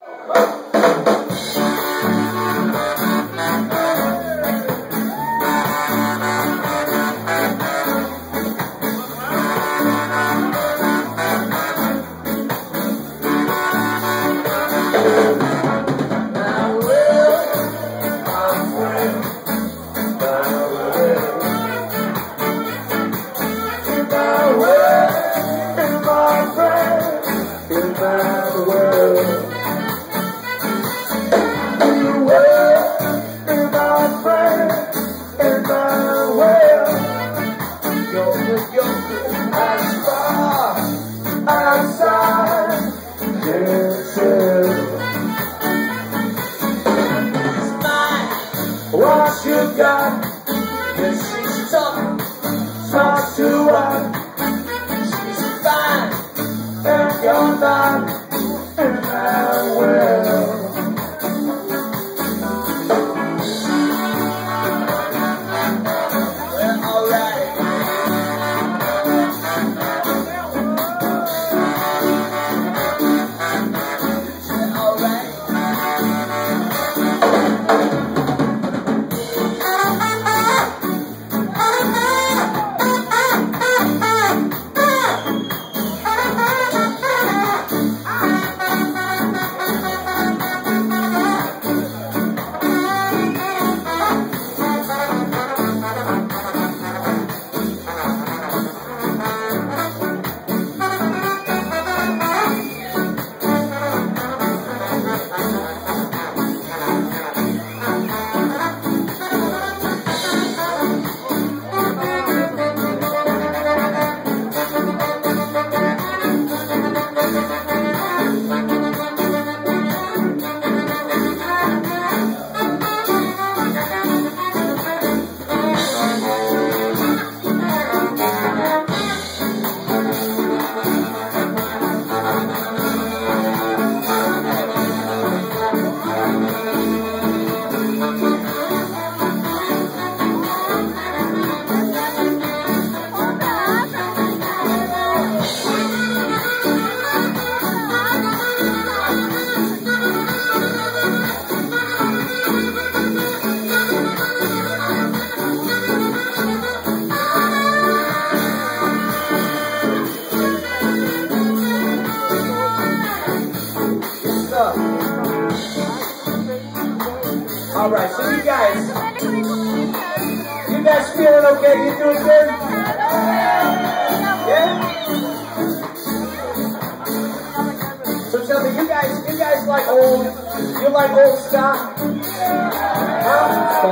What you got? Yes, she's tough, tough to run. She's fine, and you're not, and I will. Well, alright. Alright, so you guys feeling okay? You doing good? Yeah? So tell me, you guys like you like old stuff? Huh?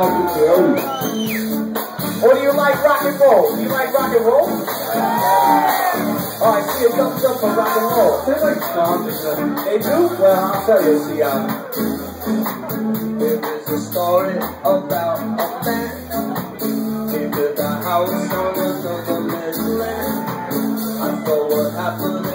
Or do you like rock and roll? Do you like rock and roll? Oh, I see a thumbs up for rock and roll. They like songs. They do? Well, I'll tell you, see, there is a story about a man. He built a house on another man's land. I thought what happened